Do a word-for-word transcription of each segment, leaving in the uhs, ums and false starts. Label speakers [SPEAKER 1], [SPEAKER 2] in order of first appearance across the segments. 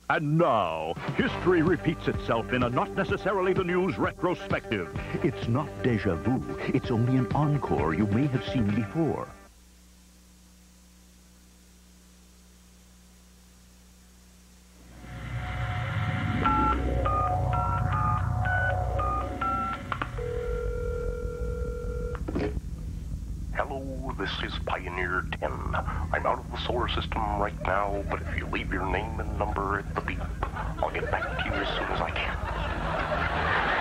[SPEAKER 1] And now, history repeats itself in a not necessarily the news retrospective. It's not déjà vu. It's only an encore you may have seen before.
[SPEAKER 2] Hello, this is Pioneer ten. I'm out of the solar system right now, but if you leave your name and number at the beep, I'll get back to you as soon as I can.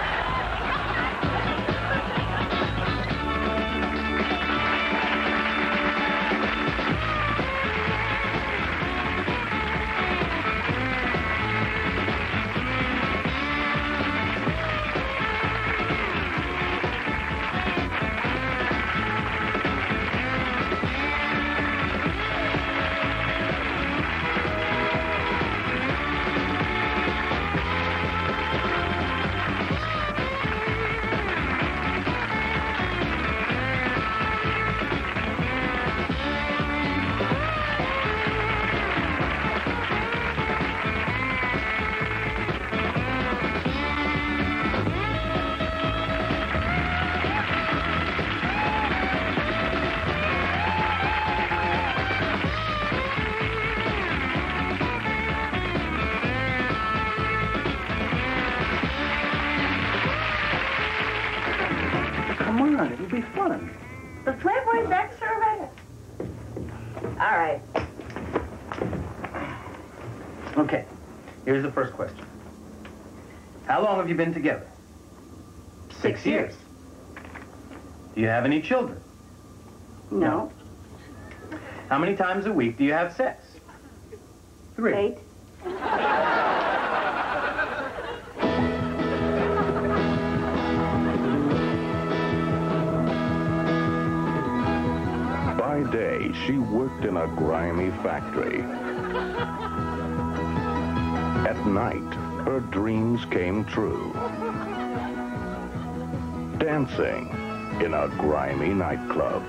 [SPEAKER 3] It'll be fun.
[SPEAKER 4] The Playboy Back Survey? All right.
[SPEAKER 3] Okay, here's the first question. How long have you been together? Six,
[SPEAKER 4] Six years.
[SPEAKER 3] years. Do you have any children?
[SPEAKER 4] No.
[SPEAKER 3] How many times a week do you have sex? Three.
[SPEAKER 4] Eight.
[SPEAKER 2] By day, she worked in a grimy factory. At night, her dreams came true. Dancing in a grimy nightclub.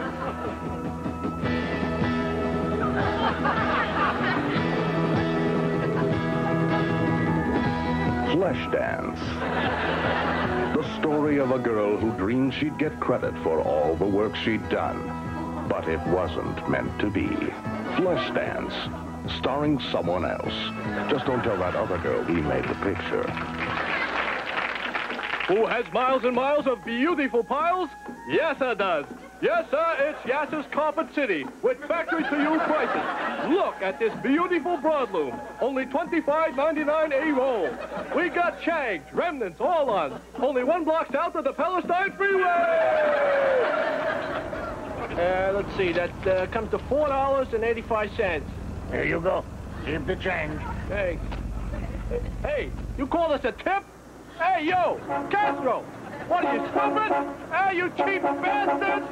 [SPEAKER 2] Flashdance. The story of a girl who dreamed she'd get credit for all the work she'd done. But it wasn't meant to be. Flashdance, starring someone else. Just don't tell that other girl he made the picture.
[SPEAKER 5] Who has miles and miles of beautiful piles? Yes, sir does. Yes, sir, it's Yasser's Carpet City with factory-to-you prices. Look at this beautiful broadloom. Only twenty-five ninety-nine a roll. We got shags, remnants, all on. Only one block south of the Palestine Freeway! Uh, let's see, that uh, comes to four dollars and eighty-five cents.
[SPEAKER 6] Here you go. Keep the change.
[SPEAKER 5] Hey. Hey, you call this a tip? Hey, you, Castro! What are you, stupid? Hey, you cheap bastard!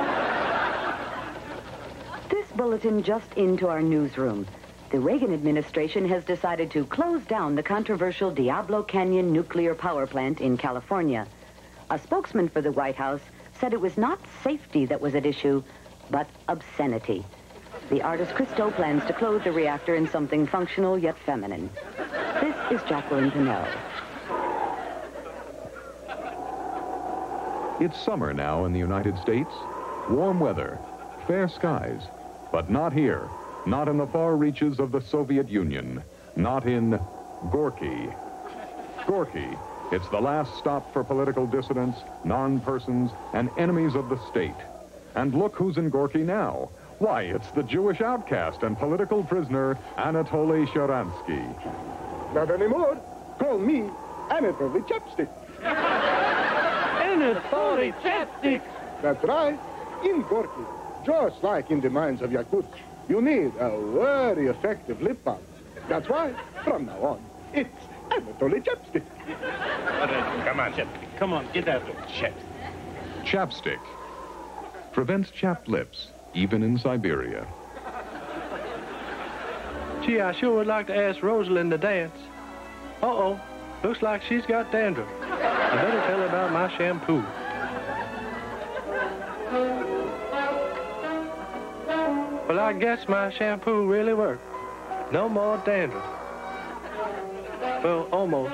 [SPEAKER 7] This bulletin just into our newsroom. The Reagan administration has decided to close down the controversial Diablo Canyon nuclear power plant in California. A spokesman for the White House said it was not safety that was at issue, but obscenity. The artist Christo plans to clothe the reactor in something functional yet feminine. This is Jacqueline Pennell.
[SPEAKER 8] It's summer now in the United States. Warm weather, fair skies, but not here. Not in the far reaches of the Soviet Union. Not in Gorky. Gorky. It's the last stop for political dissidents, non-persons, and enemies of the state. And look who's in Gorky now. Why, it's the Jewish outcast and political prisoner, Anatoly Sharansky.
[SPEAKER 9] Not anymore. Call me Anatoly Chapstick.
[SPEAKER 5] Anatoly Chapstick!
[SPEAKER 9] That's right. In Gorky, just like in the mines of Yakut, you need a very effective lip balm. That's why, from now on, it's Anatoly Chapstick.
[SPEAKER 6] Come on, Chapstick. Come on, get out of it, Chapstick.
[SPEAKER 8] Chapstick prevents chapped lips, even in Siberia.
[SPEAKER 5] Gee, I sure would like to ask Rosalind to dance. Uh-oh, looks like she's got dandruff. I better tell her about my shampoo. Well, I guess my shampoo really worked. No more dandruff. Well, almost.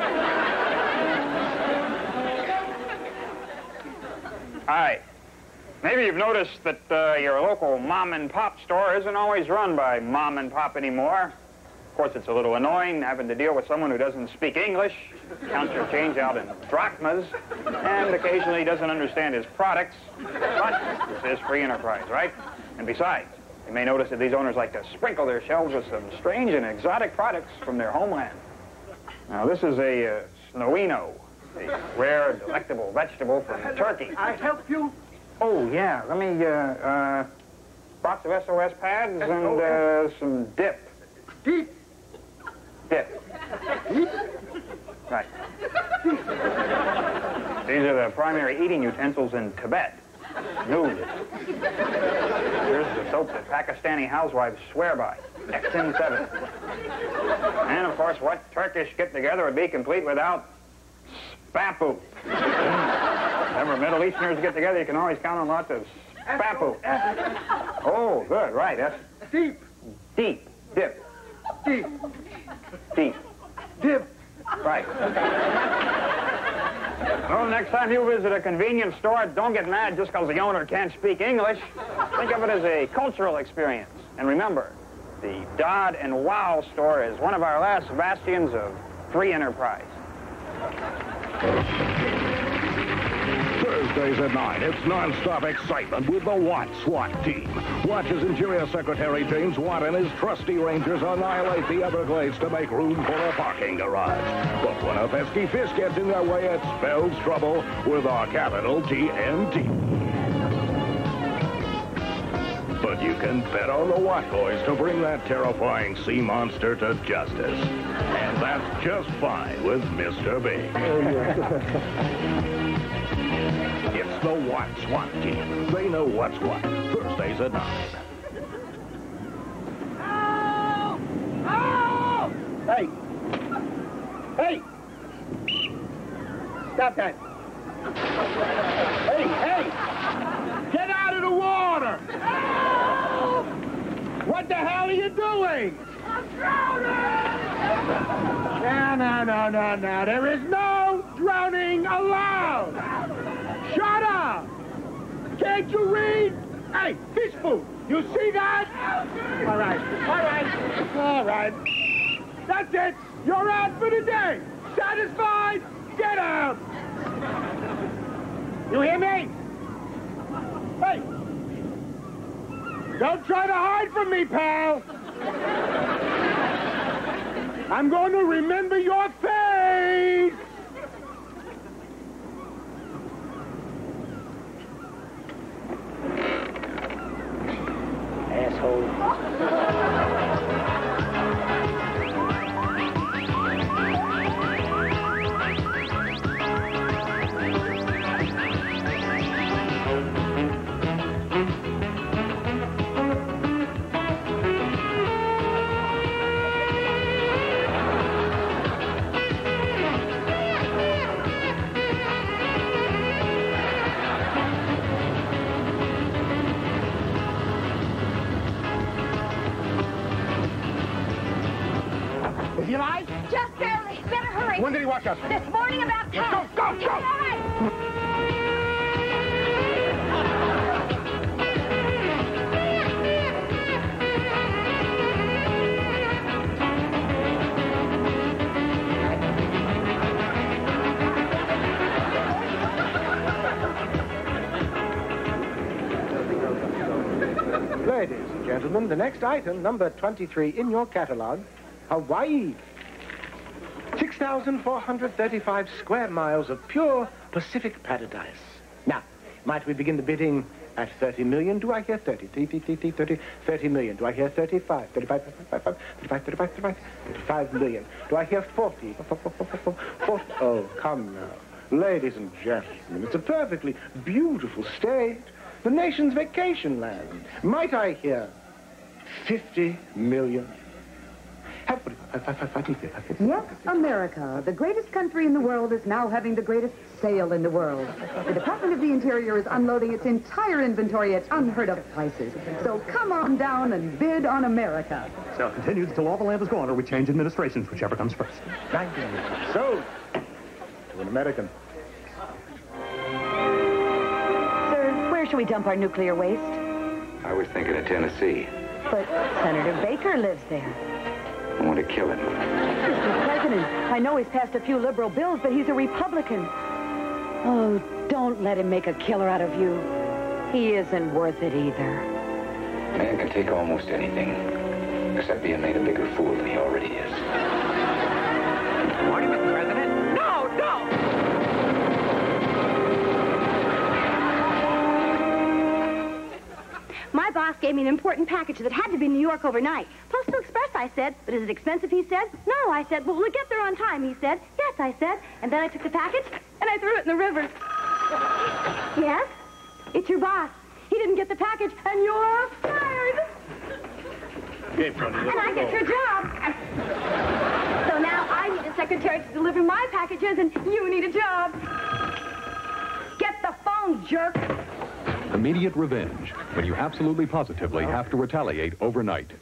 [SPEAKER 10] Hi. Maybe you've noticed that uh, your local mom and pop store isn't always run by mom and pop anymore. Of course, it's a little annoying having to deal with someone who doesn't speak English, counts your change out in drachmas, and occasionally doesn't understand his products. But this is free enterprise, right? And besides, you may notice that these owners like to sprinkle their shelves with some strange and exotic products from their homeland. Now, this is a uh, snowino, a rare, delectable vegetable from Turkey.
[SPEAKER 11] I help you?
[SPEAKER 10] Oh, yeah. Let me, uh, uh, box of S O S pads and, uh, some dip.
[SPEAKER 11] Dip?
[SPEAKER 10] Dip. Dip? Right. These are the primary eating utensils in Tibet. Noodles. Here's the soap that Pakistani housewives swear by. X M seven. And, of course, what Turkish get-together would be complete without spapu. Whenever Middle Easterners get together, you can always count on lots of spapu. Oh, good, right. That's
[SPEAKER 11] deep.
[SPEAKER 10] Deep. Dip.
[SPEAKER 11] Deep.
[SPEAKER 10] Deep.
[SPEAKER 11] Dip.
[SPEAKER 10] Right. Well, next time you visit a convenience store, don't get mad just because the owner can't speak English. Think of it as a cultural experience. And remember, the Dodd and Wow store is one of our last bastions of free enterprise.
[SPEAKER 2] Thursdays at nine, it's non-stop excitement with the Watt SWAT team. Watch as Interior Secretary James Watt and his trusty Rangers annihilate the Everglades to make room for a parking garage. But when a pesky fish gets in their way, it spells trouble with our capital T N T. But you can bet on the Watt boys to bring that terrifying sea monster to justice. And that's just fine with Mister Big. It's the Watt SWAT team. They know what's what. Thursdays at nine.
[SPEAKER 11] Oh! Hey! Hey! Stop that! Hey, hey! Get out of the water! What the hell are you doing? I'm drowning! No, no, no, no, no. There is no drowning allowed! Shut up! Can't you read? Hey, fish food! You see that? All right, all right, all right. That's it! You're out for the day! Satisfied? Get out! You hear me? Hey! Don't try to hide from me, pal! I'm going to remember your face! Asshole. You like?
[SPEAKER 4] Just barely. Better hurry.
[SPEAKER 11] When did he watch us?
[SPEAKER 4] This morning about ten.
[SPEAKER 11] Go, go, go!
[SPEAKER 4] All right.
[SPEAKER 11] Ladies and gentlemen, the next item, number twenty-three in your catalog, Hawaii. six thousand four hundred thirty-five square miles of pure Pacific paradise. Now, might we begin the bidding at thirty million? Do I hear thirty? thirty, thirty, thirty, thirty million. Do I hear thirty-five? thirty-five, thirty-five, thirty-five, thirty-five, thirty-five, thirty-five million. Do I hear forty? forty? Oh, come now. Ladies and gentlemen, it's a perfectly beautiful state. The nation's vacation land. Might I hear fifty million? Have
[SPEAKER 7] Yes, America, the greatest country in the world, is now having the greatest sale in the world. The Department of the Interior is unloading its entire inventory at unheard-of prices. So come on down and bid on America.
[SPEAKER 12] Sale continues until all the land is gone or we change administrations, whichever comes first.
[SPEAKER 9] Thank you. Sold to an American.
[SPEAKER 7] Sir, where should we dump our nuclear waste?
[SPEAKER 13] I was thinking of Tennessee.
[SPEAKER 7] But Senator Baker lives there.
[SPEAKER 13] I want to kill him.
[SPEAKER 7] Mister President, I know he's passed a few liberal bills, but he's a Republican. Oh, don't let him make a killer out of you. He isn't worth it either.
[SPEAKER 13] Man can take almost anything, except being made a bigger fool than he already is.
[SPEAKER 3] Morning, Mister President. No, no!
[SPEAKER 14] My boss gave me an important package that had to be in New York overnight. Postal Express, I said. But is it expensive, he said? No, I said. Well, we'll get there on time, he said. Yes, I said. And then I took the package, and I threw it in the river. Yes? It's your boss. He didn't get the package, and you're fired.
[SPEAKER 5] Okay, Freddie,
[SPEAKER 14] and I get your job. So now I need a secretary to deliver my packages, and you need a job. Get the phone, jerk.
[SPEAKER 8] Immediate revenge, when you absolutely positively have to retaliate overnight.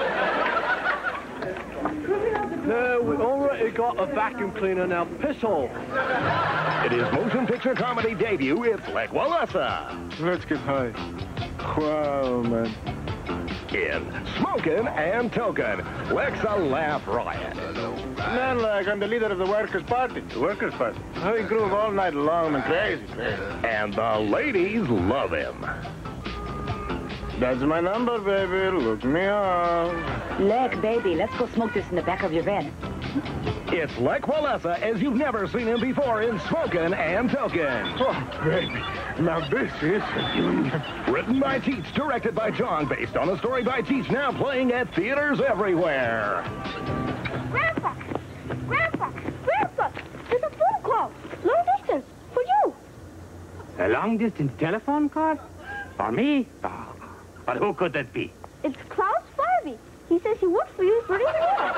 [SPEAKER 5] No, we already got a vacuum cleaner now. Piss off.
[SPEAKER 2] It is motion picture comedy debut. It's Lech Walesa.
[SPEAKER 9] Let's get high. Wow, man.
[SPEAKER 2] In Smokin' and Token, Lech's a laugh riot.
[SPEAKER 9] Man, like, I'm the leader of the Workers' Party. The Workers' Party. Oh, he groove all night long and crazy, crazy.
[SPEAKER 2] And the ladies love him.
[SPEAKER 9] That's my number, baby. Look me up.
[SPEAKER 7] Lech, baby, let's go smoke this in the back of your van.
[SPEAKER 2] It's Lech Walesa as you've never seen him before in Smokin' and Token.
[SPEAKER 9] Oh, baby. Now this is a union.
[SPEAKER 2] Written by Teach, directed by John, based on a story by Teach, now playing at theaters everywhere.
[SPEAKER 14] Grandpa! Grandpa! Grandpa! There's a phone call. Long distance. For you.
[SPEAKER 3] A long-distance telephone call? For me? Oh. But who could that be?
[SPEAKER 14] It's Klaus Farvey. He says he works for you for this year.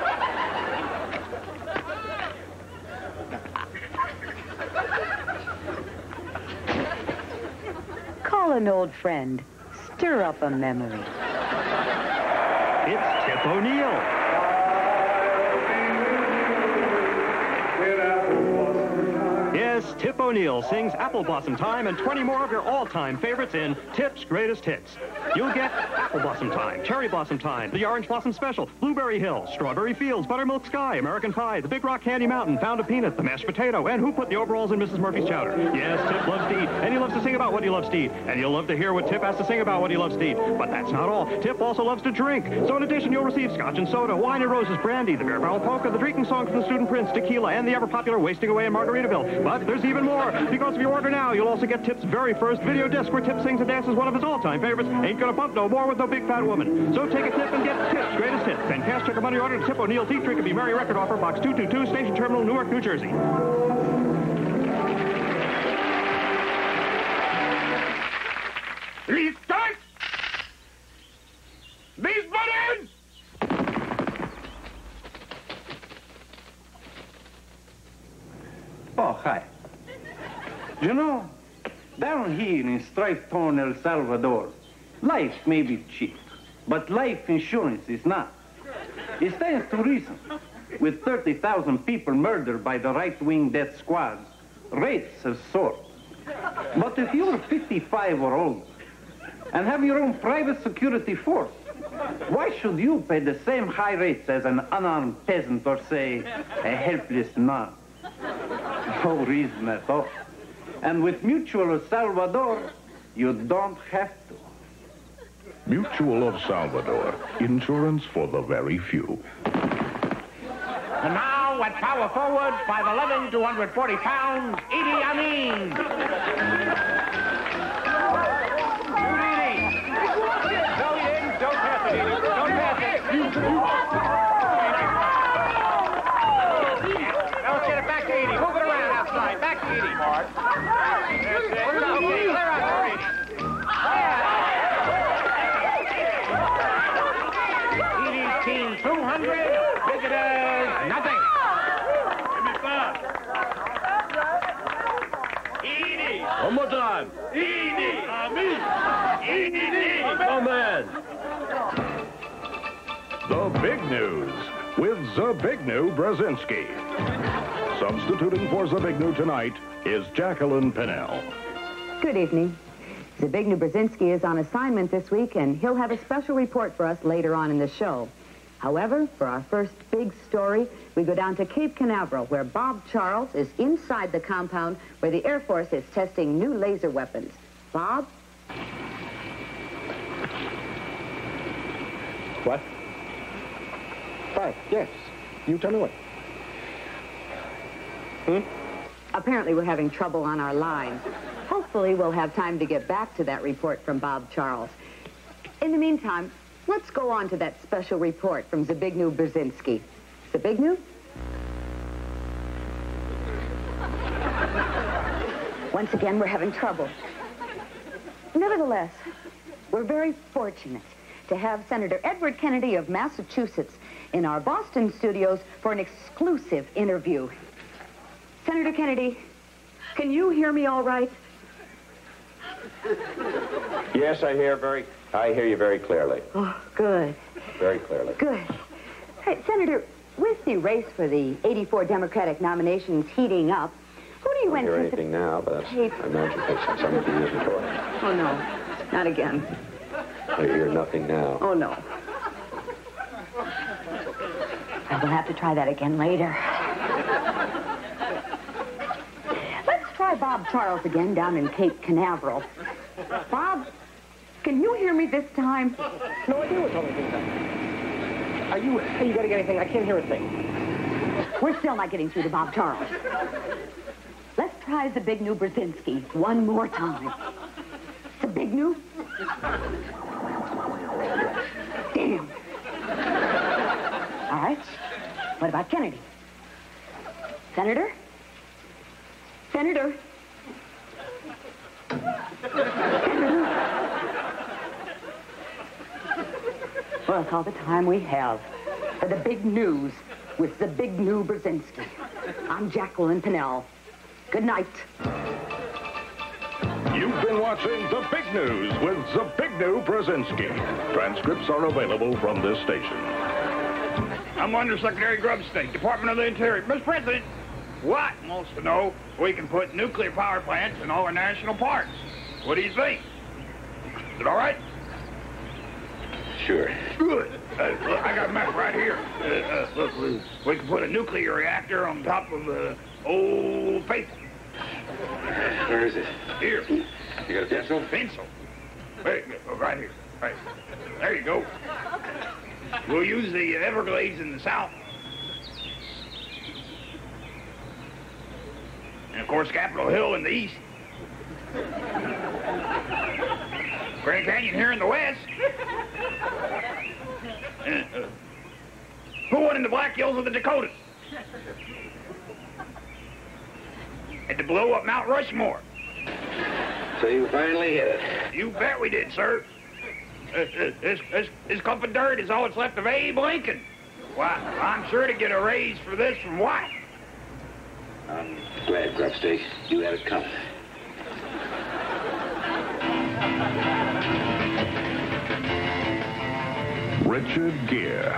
[SPEAKER 7] Call an old friend. Stir up a memory.
[SPEAKER 3] It's Tip O'Neill. Yes, Tip O'Neill sings Apple Blossom Time and twenty more of your all-time favorites in Tip's Greatest Hits. You'll get Apple Blossom Time, Cherry Blossom Time, the Orange Blossom Special, Blueberry Hill, Strawberry Fields, Buttermilk Sky, American Pie, the Big Rock Candy Mountain, Pound of Peanut, the Mashed Potato, and Who Put the Overalls in Missus Murphy's Chowder. Yes, Tip loves to eat, and he loves to sing about what he loves to eat, and you'll love to hear what Tip has to sing about what he loves to eat. But that's not all. Tip also loves to drink. So in addition, you'll receive Scotch and Soda, Wine and Roses, Brandy, the Bear Barrel Polka, the Drinking Song from the Student Prince, Tequila, and the ever-popular Wasting Away in Margaritaville. But there's even more, because if you order now, you'll also get Tip's very first video disc where Tip sings and dances one of his all-time favorites, Ain't Gonna Bump No More with No Big Fat Woman. So take a tip and get Tip's Greatest Hits. And cash check or money order to Tip O'Neill's Eat, Drink, and Be Merry record offer, Box two two two, Station Terminal, Newark, New Jersey.
[SPEAKER 9] Please start! These buttons!
[SPEAKER 15] Oh, hi. You know, down here in strife-torn El Salvador, life may be cheap, but life insurance is not. It stands to reason. With thirty thousand people murdered by the right-wing death squads, rates have soared. But if you're fifty-five or older and have your own private security force, why should you pay the same high rates as an unarmed peasant or, say, a helpless nun? No reason at all. And with Mutual of Salvador, you don't have to.
[SPEAKER 2] Mutual of Salvador. Insurance for the very few.
[SPEAKER 16] And now, at power forward, five eleven, two hundred forty pounds, Idi Amin.
[SPEAKER 10] Go in, don't pass it, Edie. Don't pass it. Now let's get it back to Edie. Move it around outside. Back to Edie, Mark. There's it. Okay, clear out for Edie. Edie's team two hundred. Visitors
[SPEAKER 16] nothing.
[SPEAKER 6] Give me five. Edie.
[SPEAKER 5] One more time.
[SPEAKER 6] Edie. Uh, me. Edie.
[SPEAKER 5] Come in.
[SPEAKER 2] The Big News with Zbigniew Brzezinski. Substituting for Zbigniew tonight is Jacqueline Pennell.
[SPEAKER 7] Good evening. Zbigniew Brzezinski is on assignment this week, and he'll have a special report for us later on in the show. However, for our first big story, we go down to Cape Canaveral, where Bob Charles is inside the compound where the Air Force is testing new laser weapons. Bob?
[SPEAKER 9] What? Fine, yes. You tell me what. Hmm?
[SPEAKER 7] Apparently we're having trouble on our line. Hopefully we'll have time to get back to that report from Bob Charles. In the meantime, let's go on to that special report from Zbigniew Brzezinski. Zbigniew? Once again, we're having trouble. Nevertheless, we're very fortunate to have Senator Edward Kennedy of Massachusetts in our Boston studios for an exclusive interview. Senator Kennedy, can you hear me all right?
[SPEAKER 17] Yes, I hear very, I hear you very clearly.
[SPEAKER 7] Oh, good.
[SPEAKER 17] Very clearly.
[SPEAKER 7] Good. Hey, Senator, with the race for the eighty-four Democratic nominations heating up, who do you
[SPEAKER 17] I don't hear
[SPEAKER 7] anticipate?
[SPEAKER 17] anything now, but that's, I imagine fixing some of the years before.
[SPEAKER 7] Oh, no. Not again.
[SPEAKER 17] I hear nothing now.
[SPEAKER 7] Oh, no. I will have to try that again later. Let's try Bob Charles again down in Cape Canaveral. Bob, can you hear me this time?
[SPEAKER 11] No idea what's on the Are you, are you getting anything? I can't hear a thing.
[SPEAKER 7] We're still not getting through to Bob Charles. Let's try Zbigniew Brzezinski one more time. Zbigniew? Damn. All right. What about Kennedy? Senator? Senator? Senator? Well, it's all the time we have for the big news with Zbigniew Brzezinski. I'm Jacqueline Pennell. Good night.
[SPEAKER 2] You've been watching The Big News with Zbigniew Brzezinski. Transcripts are available from this station.
[SPEAKER 10] I'm Undersecretary Grubstake, Department of the Interior. Mister President, what wants to know if we can put nuclear power plants in all our national parks? What do you think? Is it all right?
[SPEAKER 13] Sure.
[SPEAKER 10] Good. Uh, look, I got a map right here. Uh, uh, look, we, we can put a nuclear reactor on top of the old faithful.
[SPEAKER 13] Where is it?
[SPEAKER 10] Here.
[SPEAKER 13] You got a pencil?
[SPEAKER 10] Pencil. Wait, right here. Right. There you go. We'll use the Everglades in the south. And, of course, Capitol Hill in the east. Grand Canyon here in the west. And, uh, put one in the Black Hills of the Dakotas. And to blow up Mount Rushmore.
[SPEAKER 13] So you finally hit it.
[SPEAKER 10] You bet we did, sir. Uh, uh, this, this, this cup of dirt is all that's left of Abe Lincoln. Why, I'm sure to get a raise for this from White.
[SPEAKER 13] I'm glad, Grubstake, you had it coming.
[SPEAKER 2] Richard Gere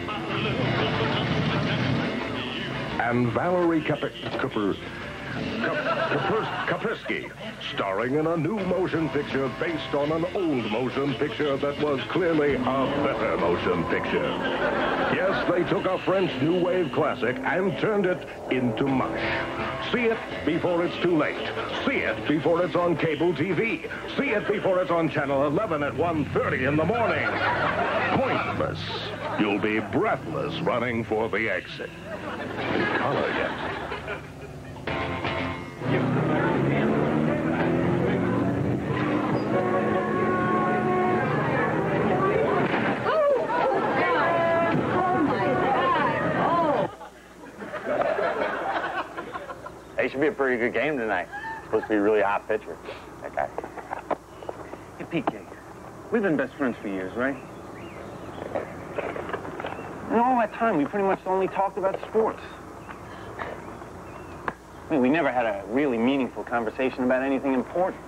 [SPEAKER 2] and Valerie Kapper, Kapper, Kapper, Kaprisky, starring in a new motion picture based on an old motion picture that was clearly a better motion picture. Yes, they took a French New Wave classic and turned it into mush. See it before it's too late. See it before it's on cable T V. See it before it's on Channel eleven at one thirty in the morning. Pointless. You'll be breathless running for the exit. In color yet.
[SPEAKER 18] Hey, should be a pretty good game tonight. Supposed to be a really hot pitcher. That guy.
[SPEAKER 15] Hey, P K, we've been best friends for years, right?
[SPEAKER 18] No,
[SPEAKER 15] that time, we pretty much only talked about sports. I mean, we never had a really meaningful conversation about anything important.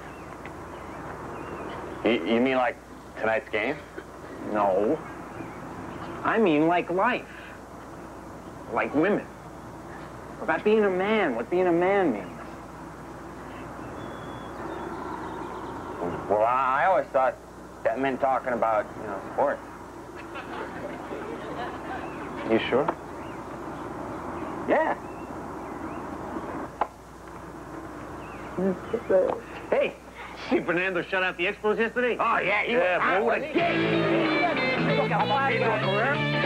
[SPEAKER 18] You, you mean like tonight's game?
[SPEAKER 15] No. I mean like life. Like women. About being a man, what being a man means.
[SPEAKER 18] Well, I always thought that meant talking about, you know, sports.
[SPEAKER 15] You sure?
[SPEAKER 18] Yeah.
[SPEAKER 15] Hey, see Fernando shut out the Expos yesterday?
[SPEAKER 16] Oh, yeah, he
[SPEAKER 15] yeah,
[SPEAKER 16] was
[SPEAKER 15] boy, what a game.
[SPEAKER 16] Look how far he's going, career.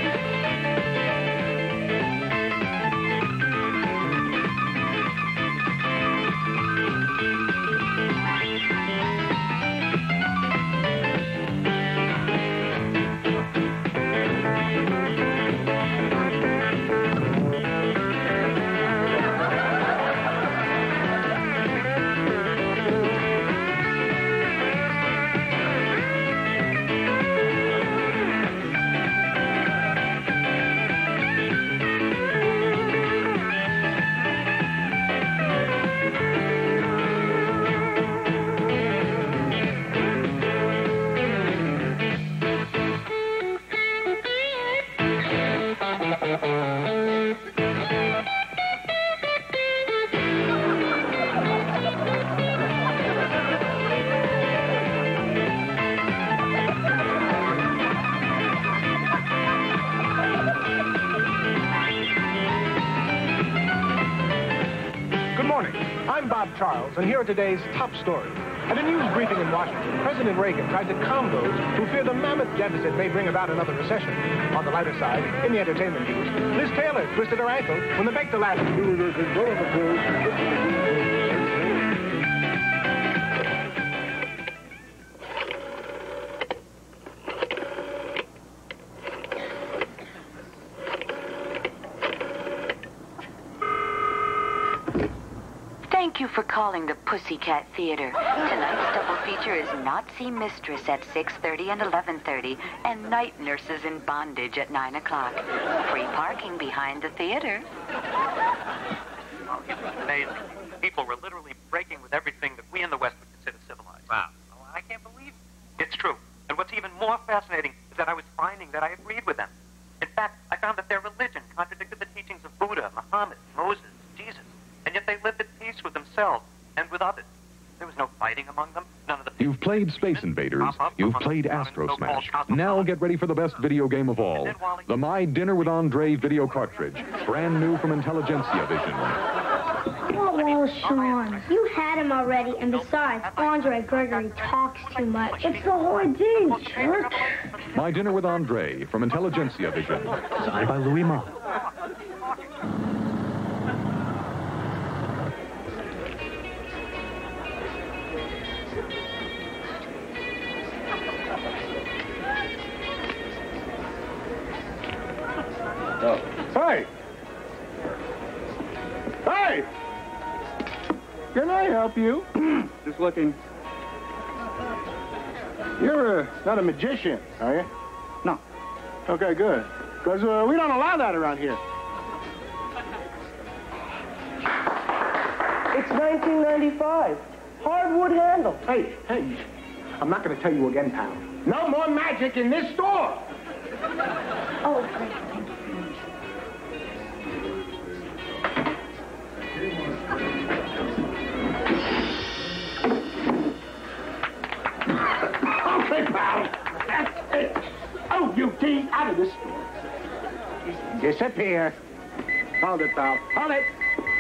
[SPEAKER 11] Charles, and here are today's top stories. At a news briefing in Washington, President Reagan tried to calm those who fear the mammoth deficit may bring about another recession. On the lighter side, in the entertainment news, Liz Taylor twisted her ankle when the baked ladder.
[SPEAKER 7] Thank you for calling the Pussycat Theater. Tonight's double feature is Nazi Mistress at six thirty and eleven thirty, and Night Nurses in Bondage at nine o'clock. Free parking behind the theater.
[SPEAKER 19] Oh, it was amazing. People were literally breaking with everything that we in the West would consider civilized.
[SPEAKER 18] Wow.
[SPEAKER 19] Oh, I can't believe it. It's true. And what's even more fascinating is that I was finding that I agreed with them. In fact, I found that their religion contradicted the teachings of Buddha, Muhammad, Moses, Jesus. And yet they lived at peace with themselves and with others. There was no fighting among them. None of the...
[SPEAKER 8] You've played Space Invaders. You've played Astro Smash. Now get ready for the best video game of all. The My Dinner with Andre video cartridge. Brand new from Intelligentsia Vision.
[SPEAKER 20] Oh, Sean, you had him already. And besides, Andre Gregory talks too much. It's the whole idea, jerk.
[SPEAKER 8] My Dinner with Andre from Intelligentsia Vision.
[SPEAKER 12] Signed by Louis Ma.
[SPEAKER 9] Oh. Hey! Hey! Can I help you?
[SPEAKER 5] Just looking.
[SPEAKER 9] You're uh, not a magician, are you?
[SPEAKER 5] No.
[SPEAKER 9] Okay, good. Because uh, we don't allow that around here.
[SPEAKER 21] It's nineteen ninety-five. Hardwood handle.
[SPEAKER 9] Hey, hey. I'm not going to tell you again, pal. No more magic in this store!
[SPEAKER 20] Oh, great.
[SPEAKER 9] Okay, pal. That's it. Oh, you team, out of this store. Disappear. Hold it, pal. Hold it.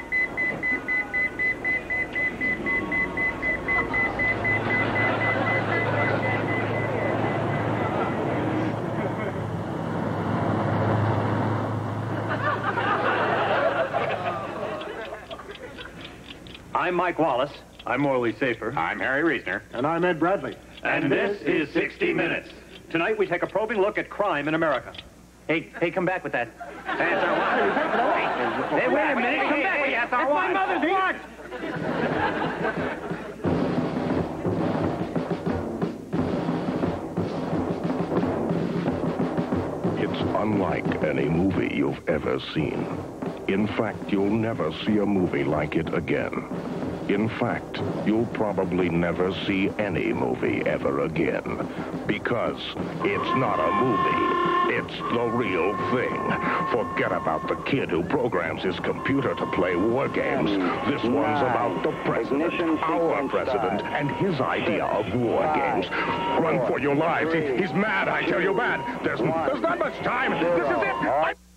[SPEAKER 3] I'm Mike Wallace.
[SPEAKER 6] I'm Morley Safer.
[SPEAKER 18] I'm Harry Reasoner.
[SPEAKER 9] And I'm Ed Bradley.
[SPEAKER 6] And this is sixty minutes.
[SPEAKER 3] Tonight we take a probing look at crime in America. Hey, hey, come back with that.
[SPEAKER 15] That's our watch. Hey, wait a minute. Come back.
[SPEAKER 3] Hey,
[SPEAKER 15] That's
[SPEAKER 3] that's
[SPEAKER 15] our
[SPEAKER 3] my
[SPEAKER 15] watch.
[SPEAKER 3] mother's watch.
[SPEAKER 1] It's
[SPEAKER 2] unlike any movie you've ever seen. In fact, you'll never see a movie like it again. In fact, you'll probably never see any movie ever again. Because it's not a movie. It's the real thing. Forget about the kid who programs his computer to play war games. This one's about the president, our president, and his idea of war games. Run for your lives. He, he's mad, I tell you, mad. There's, there's not much time. This is it. I